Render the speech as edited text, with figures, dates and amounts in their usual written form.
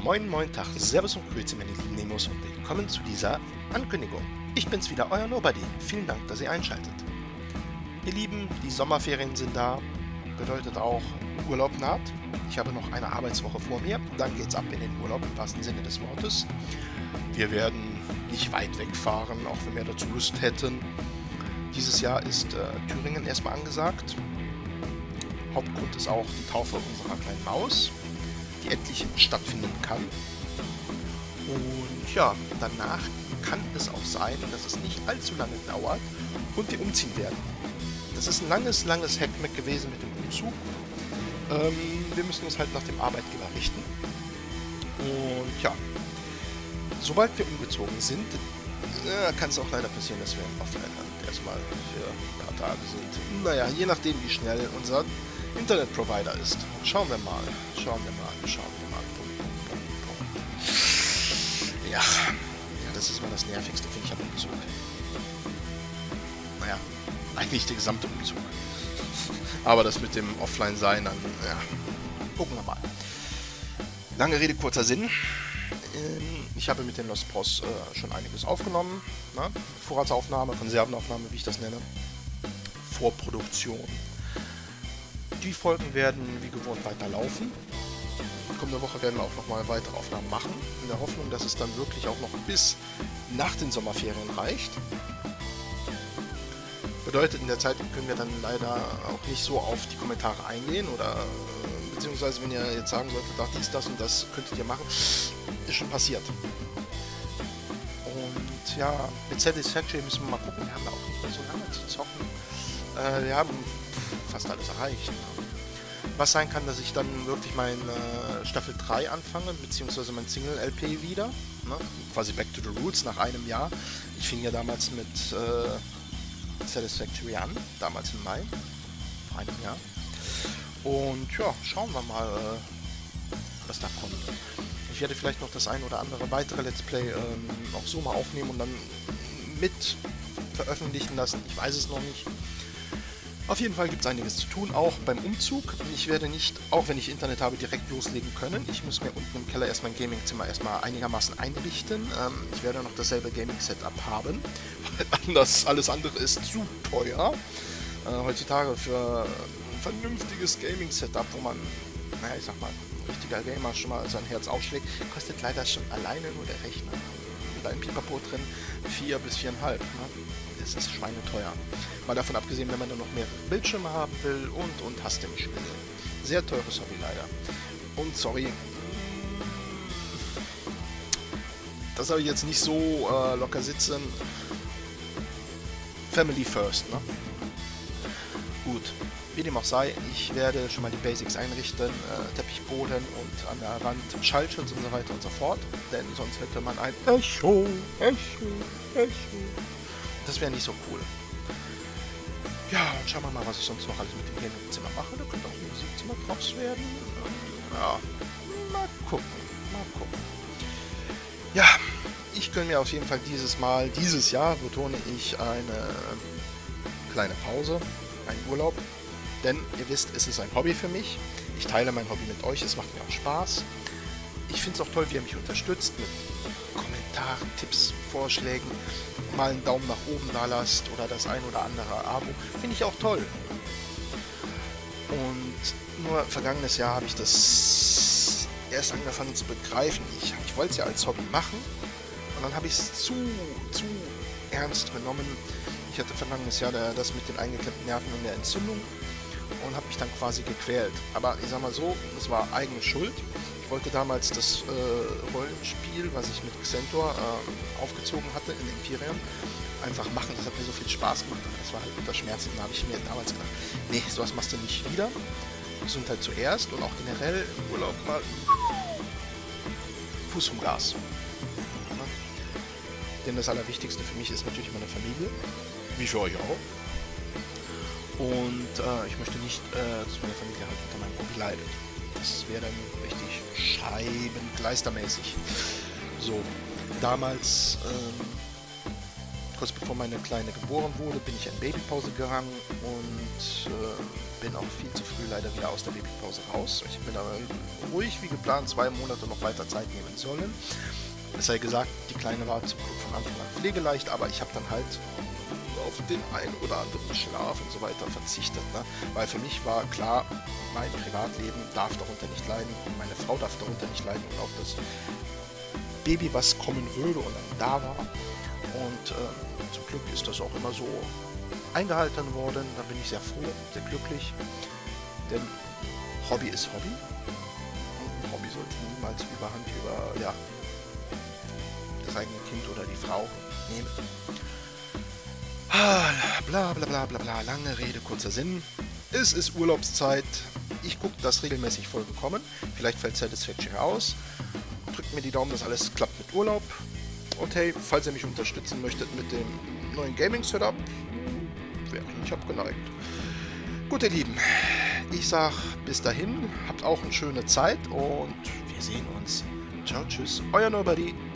Moin Moin Tag, Servus und Grüezi meine lieben Nemos und willkommen zu dieser Ankündigung. Ich bin's wieder, euer Nobody. Vielen Dank, dass ihr einschaltet. Ihr Lieben, die Sommerferien sind da, bedeutet auch Urlaub naht. Ich habe noch eine Arbeitswoche vor mir, dann geht's ab in den Urlaub im wahrsten Sinne des Wortes. Wir werden nicht weit wegfahren, auch wenn wir dazu Lust hätten. Dieses Jahr ist Thüringen erstmal angesagt. Hauptgrund ist auch die Taufe unserer kleinen Maus, die endlich stattfinden kann. Und ja, danach kann es auch sein, dass es nicht allzu lange dauert und wir umziehen werden. Das ist ein langes Hackmeck gewesen mit dem Umzug. Wir müssen uns halt nach dem Arbeitgeber richten. Und ja, sobald wir umgezogen sind, kann es auch leider passieren, dass wir im Offline-Land erstmal für ein paar Tage sind. Naja, je nachdem wie schnell unser Internetprovider ist. Schauen wir mal. Ja, das ist immer das Nervigste, finde ich, am Umzug. Naja, eigentlich der gesamte Umzug. Aber das mit dem Offline-Sein, dann, ja, gucken wir mal. Lange Rede, kurzer Sinn. Ich habe mit den Lost Bros schon einiges aufgenommen. Ne? Vorratsaufnahme, Konservenaufnahme, wie ich das nenne. Vorproduktion. Die Folgen werden wie gewohnt weiterlaufen. Kommende Woche werden wir auch nochmal weitere Aufnahmen machen, in der Hoffnung, dass es dann wirklich auch noch bis nach den Sommerferien reicht. Bedeutet, in der Zeit können wir dann leider auch nicht so auf die Kommentare eingehen oder beziehungsweise wenn ihr jetzt sagen solltet, ach dies, das und das könntet ihr machen, ist schon passiert. Und ja, mit Satisfactory müssen wir mal gucken, wir haben da auch nicht mehr so lange zu zocken. Wir haben fast alles erreicht. Was sein kann, dass ich dann wirklich meine Staffel 3 anfange, beziehungsweise mein Single-LP wieder. Ne? Quasi Back to the Roots nach einem Jahr. Ich fing ja damals mit Satisfactory an, damals im Mai, vor einem Jahr. Und ja, schauen wir mal, was da kommt. Ich werde vielleicht noch das ein oder andere weitere Let's Play auch so mal aufnehmen und dann mit veröffentlichen lassen. Ich weiß es noch nicht. Auf jeden Fall gibt es einiges zu tun, auch beim Umzug. Ich werde nicht, auch wenn ich Internet habe, direkt loslegen können. Ich muss mir unten im Keller erstmal ein Gaming-Zimmer einigermaßen einrichten. Ich werde noch dasselbe Gaming-Setup haben, weil alles andere ist zu teuer. Heutzutage für ein vernünftiges Gaming-Setup, wo man, naja, ich sag mal, ein richtiger Gamer schon mal sein Herz aufschlägt, kostet leider schon alleine nur der Rechner. Mit einem Pipapo drin 4 bis 4,5. Ne? Es ist schweineteuer. Mal davon abgesehen, wenn man dann noch mehrere Bildschirme haben will und hast du nicht gesehen. Sehr teures Hobby leider. Und sorry, das habe ich jetzt nicht so locker sitzen. Family first, ne? Gut, wie dem auch sei, ich werde schon mal die Basics einrichten, Teppichboden und an der Wand Schallschutz und so weiter und so fort, denn sonst hätte man ein Echo. Das wäre nicht so cool. Ja, und schauen wir mal, was ich sonst noch alles mit dem Gaming-Zimmer mache. Da könnte auch ein Musikzimmer draus werden. Ja, mal gucken. Ja, ich gönne mir auf jeden Fall dieses Jahr, betone ich, eine kleine Pause, einen Urlaub. Denn ihr wisst, es ist ein Hobby für mich. Ich teile mein Hobby mit euch, es macht mir auch Spaß. Ich finde es auch toll, wie ihr mich unterstützt mit Kommentaren, Tipps, Vorschlägen, mal einen Daumen nach oben da lasst oder das ein oder andere Abo. Finde ich auch toll. Und nur vergangenes Jahr habe ich das erst angefangen zu begreifen. Ich wollte es ja als Hobby machen und dann habe ich es zu ernst genommen. Ich hatte vergangenes Jahr das mit den eingeklemmten Nerven und der Entzündung und habe mich dann quasi gequält. Aber ich sag mal so, es war eigene Schuld. Ich wollte damals das Rollenspiel, was ich mit Xentor aufgezogen hatte in Empyrean, einfach machen. Das hat mir so viel Spaß gemacht, aber das war halt unter Schmerzen. Da habe ich mir damals gedacht, nee, sowas machst du nicht wieder. Gesundheit zuerst und auch generell im Urlaub mal Fuß vom Gas. Ja. Denn das Allerwichtigste für mich ist natürlich meine Familie, wie für euch auch. Und ich möchte nicht, dass meine Familie halt unter meinem Hobby leidet. Das wäre dann richtig scheibengleistermäßig. So, damals kurz bevor meine Kleine geboren wurde, bin ich in Babypause gegangen und bin auch viel zu früh leider wieder aus der Babypause raus. Ich bin aber ruhig wie geplant 2 Monate noch weiter Zeit nehmen sollen. Es sei gesagt, die Kleine war zum Glück von Anfang an pflegeleicht, aber ich habe dann halt auf den einen oder anderen Schlaf und so weiter verzichtet. Ne? Weil für mich war klar, mein Privatleben darf darunter nicht leiden, meine Frau darf darunter nicht leiden und auch das Baby, was kommen würde und dann da war. Und zum Glück ist das auch immer so eingehalten worden. Da bin ich sehr froh, sehr glücklich. Denn Hobby ist Hobby. Und ein Hobby sollte niemals Überhand über ja, das eigene Kind oder die Frau nehmen. Bla bla bla bla bla, lange Rede, kurzer Sinn. Es ist Urlaubszeit. Ich gucke, dass regelmäßig Folgen kommen. Vielleicht fällt Satisfactory aus. Drückt mir die Daumen, dass alles klappt mit Urlaub. Und hey, falls ihr mich unterstützen möchtet mit dem neuen Gaming-Setup, wäre ich nicht abgeneigt. Gut, ihr Lieben, ich sag bis dahin, habt auch eine schöne Zeit und wir sehen uns. Ciao, tschüss, euer Nobody.